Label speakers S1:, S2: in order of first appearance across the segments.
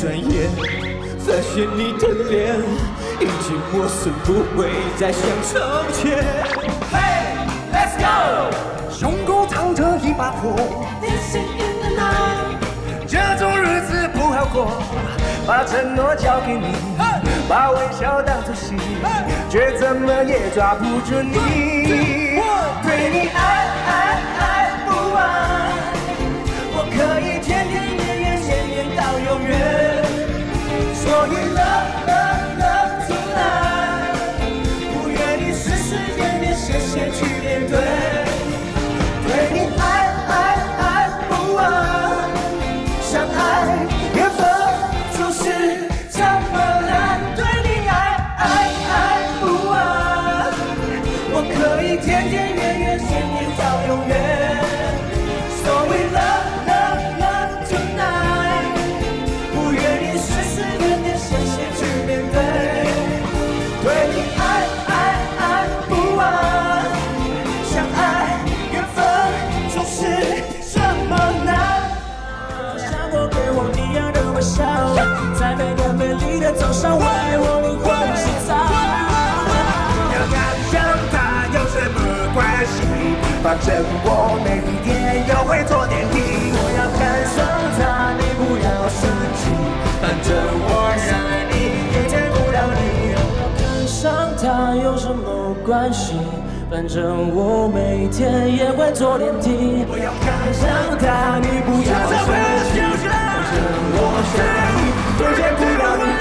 S1: 转眼，发现你的脸已经陌生，不会再像从前。
S2: Hey, let's go！ 胸口藏着一把火
S3: Dancing in the night，
S2: 这种日子不好过，把承诺交给你，把微笑当作戏，却怎么也抓不住你。对你爱不完，我可以天天夜夜见面到永远。所以 love tonight， 不愿意事事夜夜谢谢去面对。对你爱不完，相爱缘分就是这么难。对你爱不完，我可以天天夜夜见面到永远。So we love tonight， 不愿意事事夜夜谢谢去面对。对你爱不完，相爱缘分就是这么难。
S3: 像我给我一样的微笑，在每个美丽的早上为我灵魂洗澡。
S2: 要看上他有什么关系？反正我每一天又会坐电梯。
S3: 我要看上他，你不要生气，反正我爱你也见不了你。我要看上他有什么关系？反正我每天也会坐电梯。
S2: 我要看上他，你不要生气，反正我爱你也见不了你。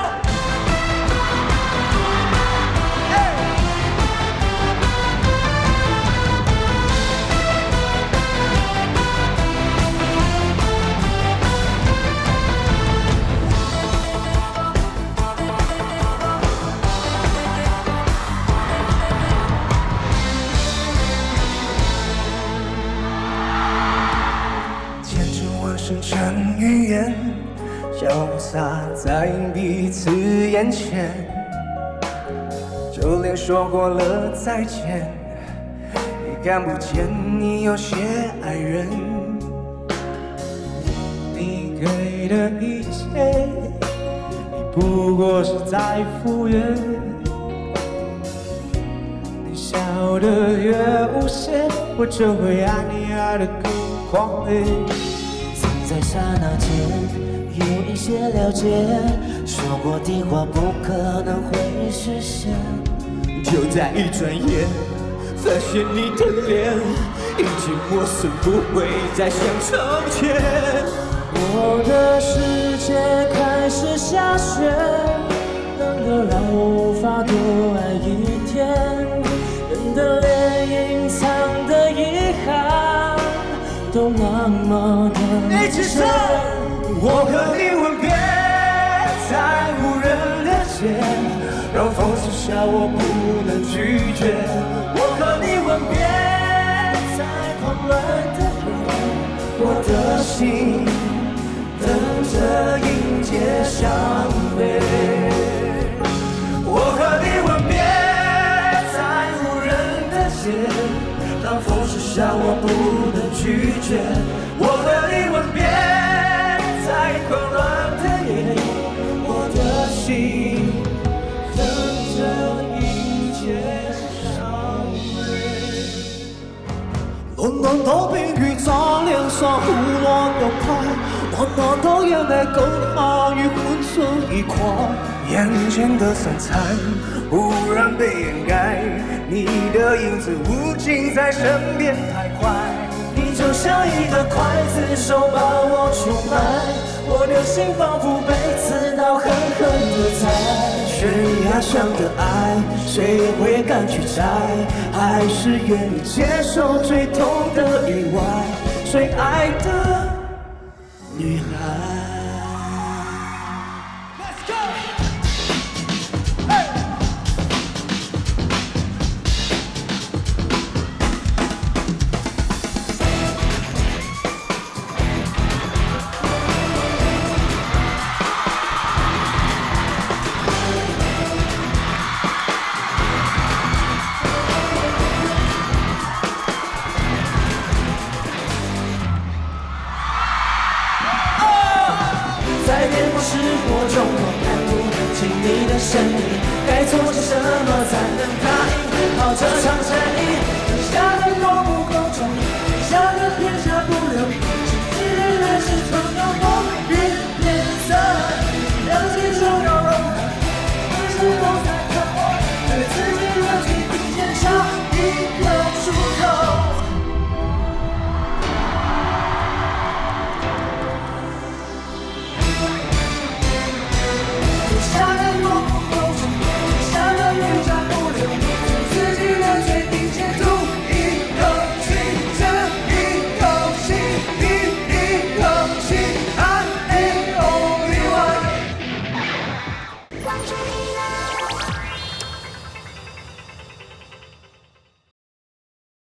S2: 生成语言，潇洒在彼此眼前，就连说过了再见，也看不见你有些爱人。
S1: 你给的一切，你不过是在敷衍。你笑得越无邪，我就会爱你爱得更狂烈。
S3: 在刹那间有一些了解，说过的话不可能会实现。
S1: 就在一转眼，发现你的脸已经陌生，不会再像从前。
S3: 我的世界开始下雪，冷得让我无法多爱一天。人的脸隐藏的遗憾都那么的
S2: 一起唱，我和你吻别在无人的街，让风痴笑我不能拒绝。我和你吻别在狂乱的夜，我的心等着迎接伤悲。我和你吻别在无人的街，让风痴笑我不能拒绝。我和你吻别在狂乱的夜，我的心等着迎接伤悲。
S1: 暖暖的冰雨在脸上胡乱的拍，暖暖的眼泪跟寒雨混成一块。
S2: 眼前的三餐忽然被掩盖，你的影子无情在身边徘徊。
S3: 你就像一个刽子手把我出卖，我的心仿佛被刺刀狠狠地宰。
S2: 悬崖上的爱，谁也会敢去摘？还是愿意接受最痛的意外，最爱的女孩。
S3: 该做些什么才能答应好这场战役？剩下的多不公正，剩下的天下不留，是自然是从容。